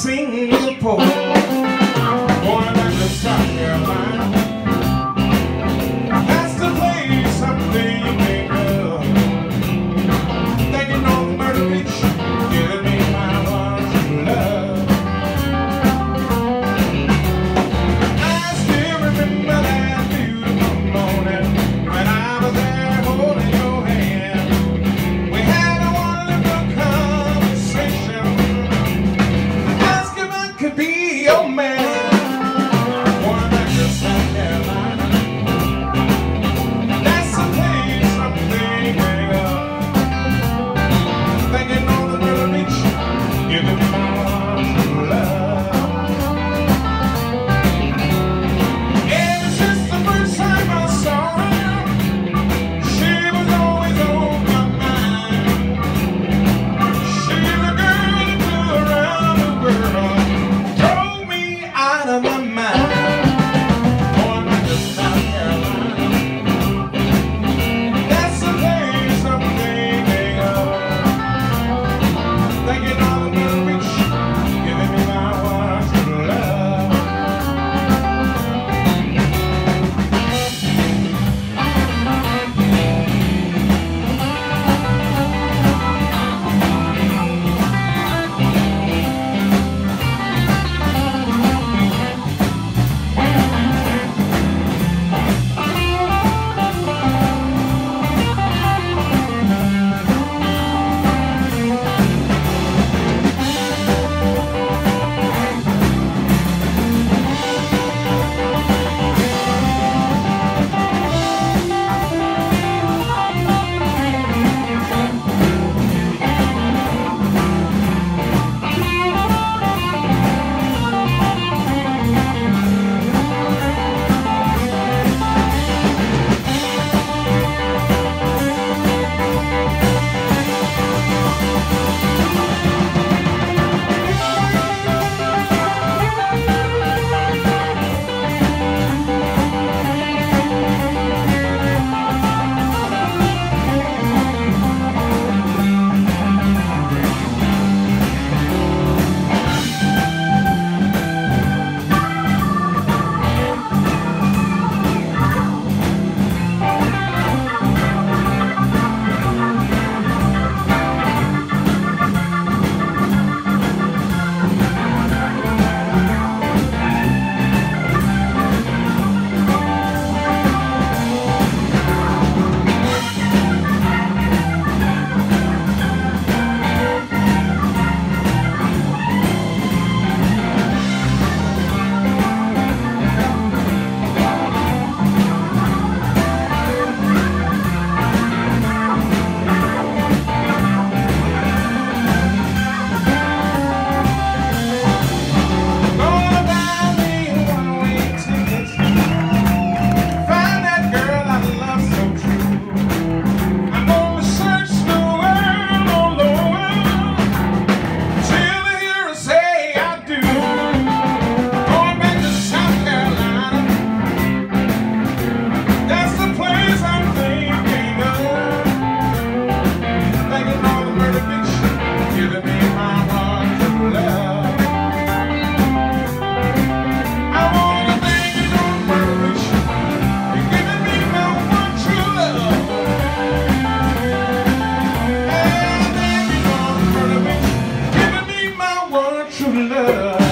Singapore, going back to South Carolina. That's the place someday you may go. Thinking on Myrtle Beach, giving me my one true love. I still remember that beautiful morning when I was there holding your hand. We had a wonderful conversation. Could be your man. Going back to South Carolina. That's the place someday may go. Thinking on the Myrtle Beach, giving me my one true love. Ever since the first time I saw her, she was always on my mind. She's a girl that flew around the world. Out of my mind, going back to South Carolina. That's the place someday may go. Thinking on the Myrtle Beach, giving me my one true love. True love.